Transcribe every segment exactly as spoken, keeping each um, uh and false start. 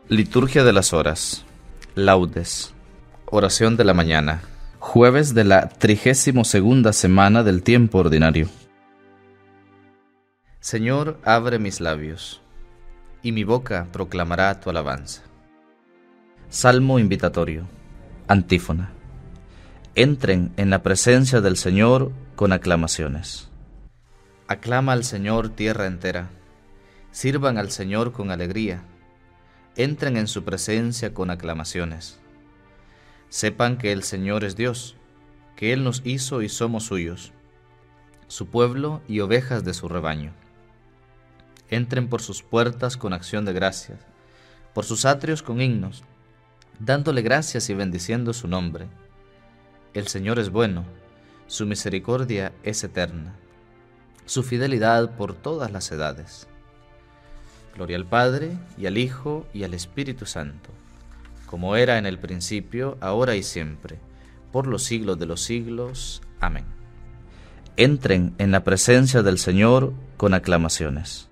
Liturgia de las Horas. Laudes. Oración de la mañana. Jueves de la trigésimo segunda semana del tiempo ordinario. Señor, abre mis labios, y mi boca proclamará tu alabanza. Salmo invitatorio. Antífona. Entren en la presencia del Señor con aclamaciones. Aclama al Señor tierra entera. Sirvan al Señor con alegría. Entren en su presencia con aclamaciones. Sepan que el Señor es Dios, que Él nos hizo y somos suyos, su pueblo y ovejas de su rebaño. Entren por sus puertas con acción de gracias, por sus atrios con himnos, dándole gracias y bendiciendo su nombre. El Señor es bueno, su misericordia es eterna, su fidelidad por todas las edades. Gloria al Padre, y al Hijo, y al Espíritu Santo, como era en el principio, ahora y siempre, por los siglos de los siglos. Amén. Entren en la presencia del Señor con aclamaciones.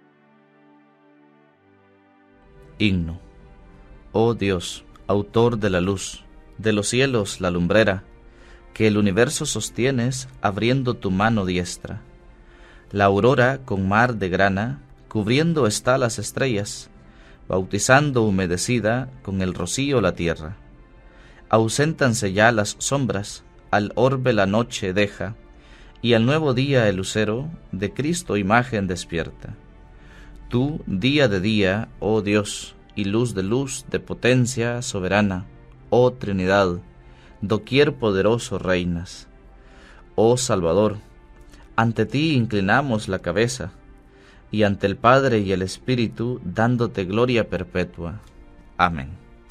Himno. Oh Dios, autor de la luz, de los cielos la lumbrera, que el universo sostienes abriendo tu mano diestra. La aurora con mar de grana, cubriendo está las estrellas, bautizando humedecida con el rocío la tierra. Auséntanse ya las sombras, al orbe la noche deja, y al nuevo día el lucero de Cristo imagen despierta. Tú, día de día, oh Dios, y luz de luz de potencia soberana, oh Trinidad, doquier poderoso reinas. Oh Salvador, ante ti inclinamos la cabeza, y ante el Padre y el Espíritu, dándote gloria perpetua. Amén.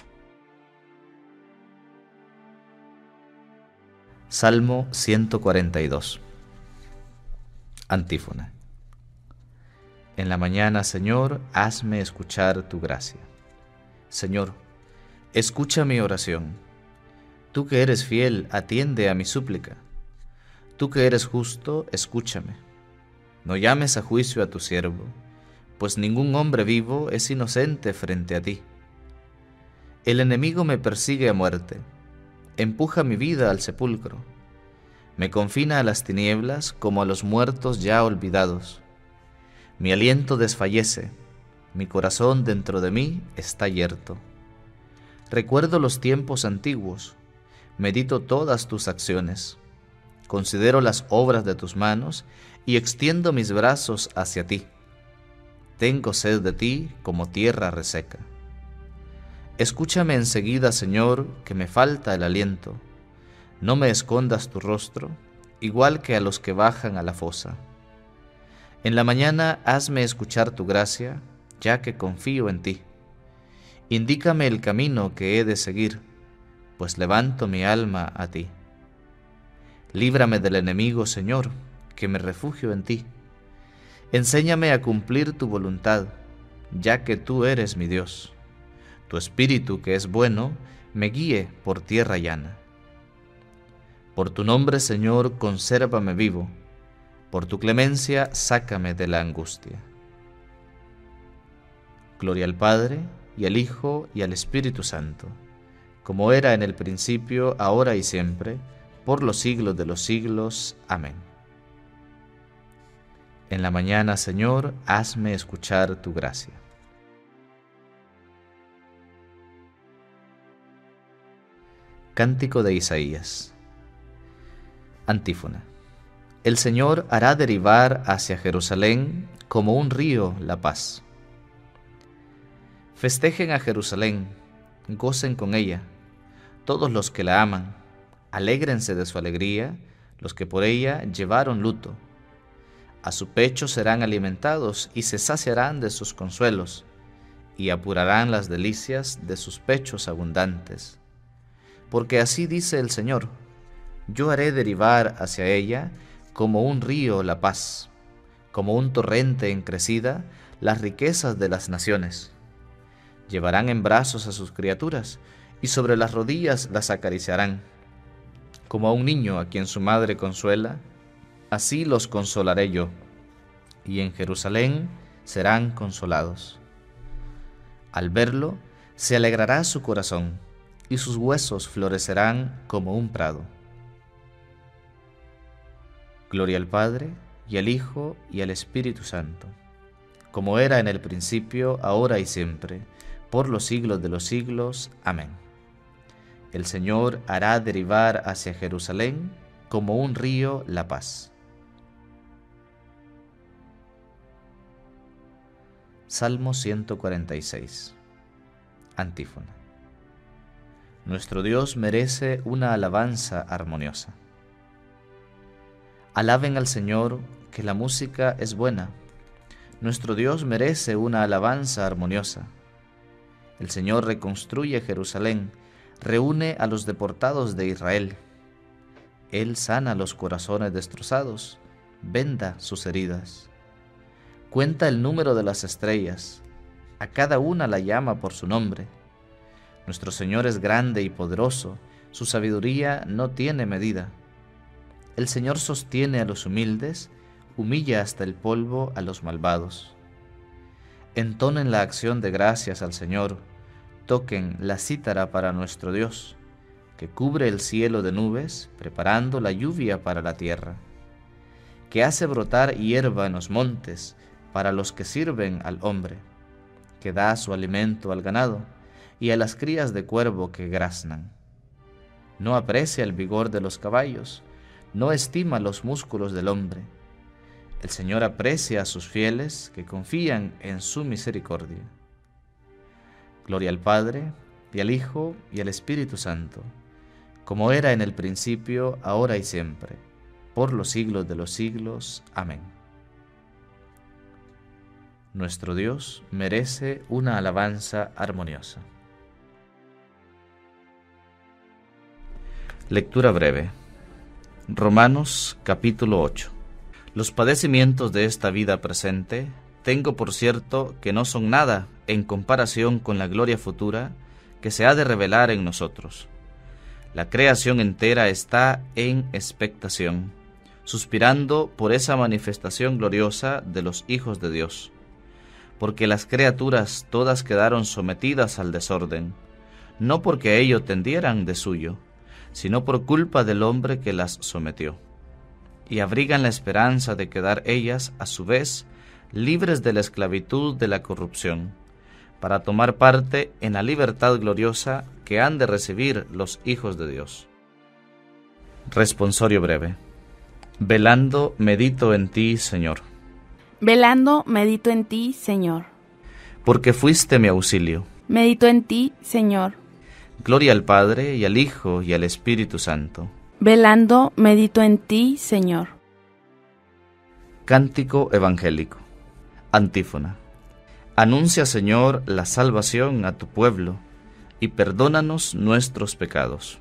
Salmo ciento cuarenta y dos. Antífona. En la mañana, Señor, hazme escuchar tu gracia. Señor, escucha mi oración. Tú que eres fiel, atiende a mi súplica. Tú que eres justo, escúchame. No llames a juicio a tu siervo, pues ningún hombre vivo es inocente frente a ti. El enemigo me persigue a muerte, empuja mi vida al sepulcro, me confina a las tinieblas como a los muertos ya olvidados. Mi aliento desfallece, mi corazón dentro de mí está yerto. Recuerdo los tiempos antiguos, medito todas tus acciones, considero las obras de tus manos y extiendo mis brazos hacia ti. Tengo sed de ti como tierra reseca. Escúchame enseguida, Señor, que me falta el aliento. No me escondas tu rostro, igual que a los que bajan a la fosa. En la mañana hazme escuchar tu gracia, ya que confío en ti. Indícame el camino que he de seguir, pues levanto mi alma a ti. Líbrame del enemigo, Señor, que me refugio en ti. Enséñame a cumplir tu voluntad, ya que tú eres mi Dios. Tu Espíritu, que es bueno, me guíe por tierra llana. Por tu nombre, Señor, consérvame vivo. Por tu clemencia, sácame de la angustia. Gloria al Padre, y al Hijo, y al Espíritu Santo, como era en el principio, ahora y siempre, por los siglos de los siglos. Amén. En la mañana, Señor, hazme escuchar tu gracia. Cántico de Isaías. Antífona. El Señor hará derivar hacia Jerusalén como un río la paz. Festejen a Jerusalén, gocen con ella, todos los que la aman, alégrense de su alegría, los que por ella llevaron luto. A su pecho serán alimentados y se saciarán de sus consuelos, y apurarán las delicias de sus pechos abundantes. Porque así dice el Señor: yo haré derivar hacia ella como un río la paz, como un torrente en crecida las riquezas de las naciones. Llevarán en brazos a sus criaturas, y sobre las rodillas las acariciarán. Como a un niño a quien su madre consuela, así los consolaré yo, y en Jerusalén serán consolados. Al verlo, Se alegrará su corazón, y sus huesos florecerán como un prado. Gloria al Padre, y al Hijo, y al Espíritu Santo, como era en el principio, ahora y siempre, por los siglos de los siglos. Amén. El Señor hará derivar hacia Jerusalén como un río la paz. Salmo ciento cuarenta y seis. Antífona. Nuestro Dios merece una alabanza armoniosa. Alaben al Señor, que la música es buena. Nuestro Dios merece una alabanza armoniosa. El Señor reconstruye Jerusalén, reúne a los deportados de Israel. Él sana los corazones destrozados, venda sus heridas. Cuenta el número de las estrellas, a cada una la llama por su nombre. Nuestro Señor es grande y poderoso, su sabiduría no tiene medida. El Señor sostiene a los humildes, humilla hasta el polvo a los malvados. Entonen la acción de gracias al Señor, toquen la cítara para nuestro Dios, que cubre el cielo de nubes, preparando la lluvia para la tierra, que hace brotar hierba en los montes para los que sirven al hombre, que da su alimento al ganado y a las crías de cuervo que graznan. No aprecia el vigor de los caballos, no estima los músculos del hombre. El Señor aprecia a sus fieles que confían en su misericordia. Gloria al Padre, y al Hijo, y al Espíritu Santo, como era en el principio, ahora y siempre, por los siglos de los siglos. Amén. Nuestro Dios merece una alabanza armoniosa. Lectura breve. Romanos capítulo ocho. Los padecimientos de esta vida presente, tengo por cierto que no son nada en comparación con la gloria futura que se ha de revelar en nosotros. La creación entera está en expectación, suspirando por esa manifestación gloriosa de los hijos de Dios, porque las criaturas todas quedaron sometidas al desorden, no porque ello tendieran de suyo, sino por culpa del hombre que las sometió, y abrigan la esperanza de quedar ellas, a su vez, libres de la esclavitud de la corrupción, para tomar parte en la libertad gloriosa que han de recibir los hijos de Dios. Responsorio breve. Velando medito en ti, Señor. Velando medito en ti, Señor. Porque fuiste mi auxilio. Medito en ti, Señor. Gloria al Padre, y al Hijo, y al Espíritu Santo. Velando medito en ti, Señor. Cántico evangélico. Antífona. Anuncia, Señor, la salvación a tu pueblo, y perdónanos nuestros pecados.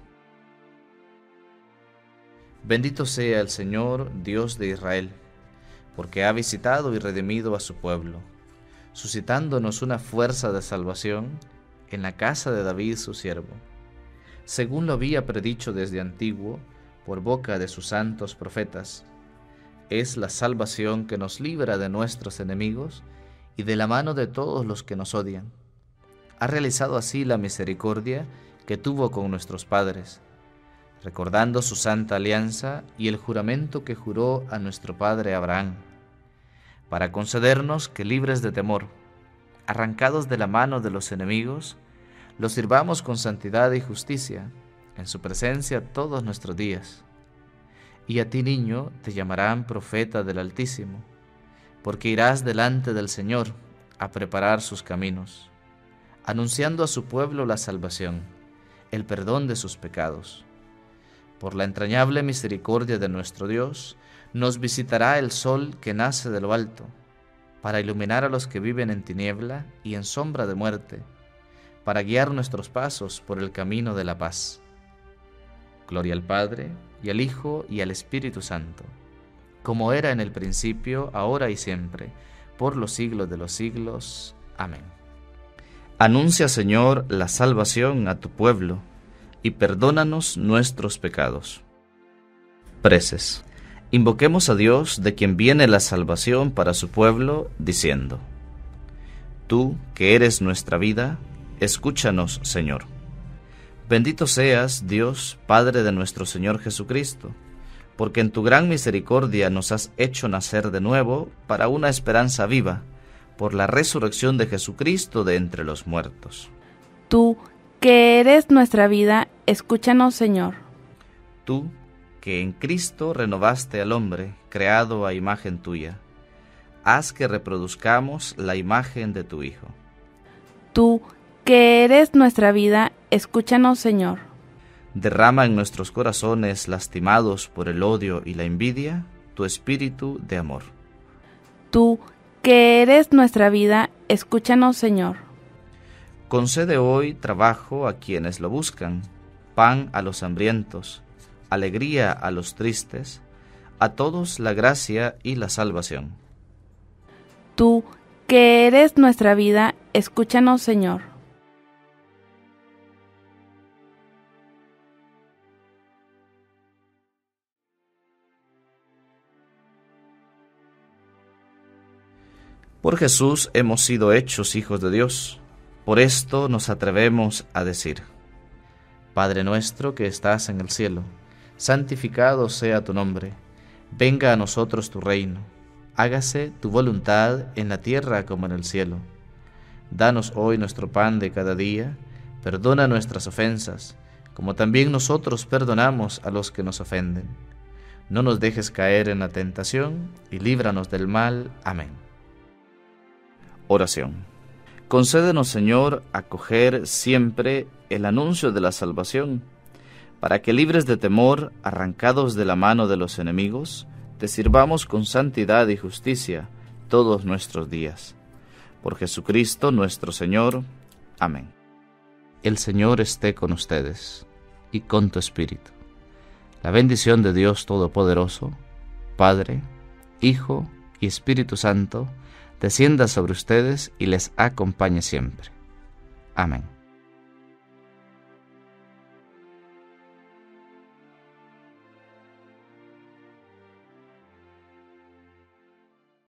Bendito sea el Señor, Dios de Israel, porque ha visitado y redimido a su pueblo, suscitándonos una fuerza de salvación en la casa de David su siervo, según lo había predicho desde antiguo por boca de sus santos profetas. Es la salvación que nos libra de nuestros enemigos y de la mano de todos los que nos odian. Ha realizado así la misericordia que tuvo con nuestros padres, recordando su santa alianza y el juramento que juró a nuestro padre Abraham, para concedernos que, libres de temor, arrancados de la mano de los enemigos, los sirvamos con santidad y justicia en su presencia todos nuestros días. Y a ti, niño, te llamarán profeta del Altísimo, porque irás delante del Señor a preparar sus caminos, anunciando a su pueblo la salvación, el perdón de sus pecados. Por la entrañable misericordia de nuestro Dios, nos visitará el sol que nace de lo alto, para iluminar a los que viven en tiniebla y en sombra de muerte, para guiar nuestros pasos por el camino de la paz. Gloria al Padre, y al Hijo, y al Espíritu Santo, como era en el principio, ahora y siempre, por los siglos de los siglos. Amén. Anuncia, Señor, la salvación a tu pueblo, y perdónanos nuestros pecados. Preces. Invoquemos a Dios, de quien viene la salvación para su pueblo, diciendo: Tú, que eres nuestra vida, escúchanos, Señor. Bendito seas, Dios, Padre de nuestro Señor Jesucristo, porque en tu gran misericordia nos has hecho nacer de nuevo para una esperanza viva, por la resurrección de Jesucristo de entre los muertos. Tú, que eres nuestra vida, escúchanos, Señor. Tú, que en Cristo renovaste al hombre, creado a imagen tuya, haz que reproduzcamos la imagen de tu Hijo. Tú, que eres nuestra vida, escúchanos, Señor. Derrama en nuestros corazones lastimados por el odio y la envidia, tu espíritu de amor. Tú, que eres nuestra vida, escúchanos, Señor. Concede hoy trabajo a quienes lo buscan, pan a los hambrientos, alegría a los tristes, a todos la gracia y la salvación. Tú, que eres nuestra vida, escúchanos, Señor. Por Jesús hemos sido hechos hijos de Dios. Por esto nos atrevemos a decir: Padre nuestro que estás en el cielo, santificado sea tu nombre. Venga a nosotros tu reino. Hágase tu voluntad en la tierra como en el cielo. Danos hoy nuestro pan de cada día. Perdona nuestras ofensas, como también nosotros perdonamos a los que nos ofenden. No nos dejes caer en la tentación, y líbranos del mal. Amén. Oración. Concédenos, Señor, acoger siempre el anuncio de la salvación, para que, libres de temor, arrancados de la mano de los enemigos, te sirvamos con santidad y justicia todos nuestros días. Por Jesucristo nuestro Señor. Amén. El Señor esté con ustedes y con tu espíritu. La bendición de Dios Todopoderoso, Padre, Hijo y Espíritu Santo, descienda sobre ustedes y les acompañe siempre. Amén.